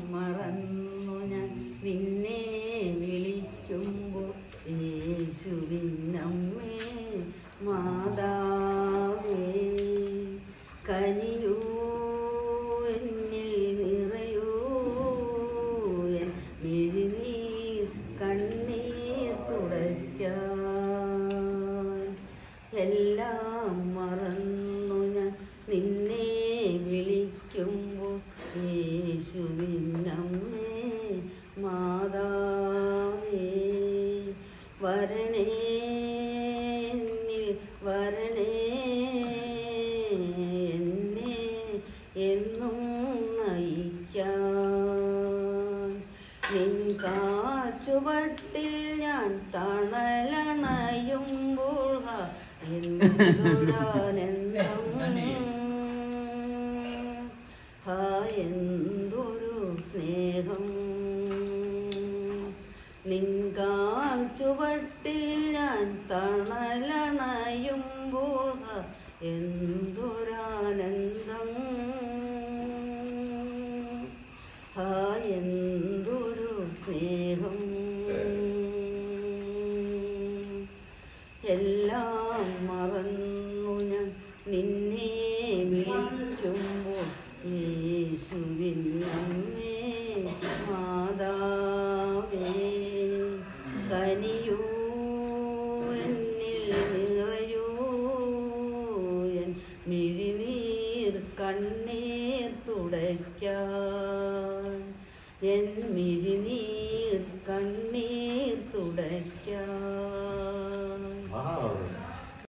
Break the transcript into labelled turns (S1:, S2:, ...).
S1: മറന്നു ഞാൻ നിന്നെ വിളിക്കുമ്പോൾ യേശുവിനമ്മേ മാതാവേ കനിയൂ എന്നിൽ നിറയൂ എൻ മിഴിനീർ കണ്ണീർ തുടയ്ക്കാൻ എല്ലാം മറന്നു ഞാൻ നിന്നെ വിളിക്കുമ്പോൾ യേശുവിനമ്മേ മാതാവേ വരണേ വരണേ എന്നെ എന്നും നയിക്കാൻ നിൻ കാച്ചുവട്ടിൽ ഞാൻ തണലണയുമ്പോൾ എന്തൊരു സ്നേഹം നിൻ കാച്ചുവട്ടിൽ ഞാൻ തണലണയുമ്പോൾ എന്തൊരാനന്ദം എന്തൊരു സ്നേഹം എല്ലാം മറന്നു ഞാൻ നിന്നെ വിളിക്കുമ്പോൾ യേശുവിനമ്മേ മാതാവേ കനിയൂ എന്നിൽ നിറയൂ എൻ മിഴിനീർ കണ്ണീർ തുടയ്ക്കാൻ എൻ മിഴിനീർ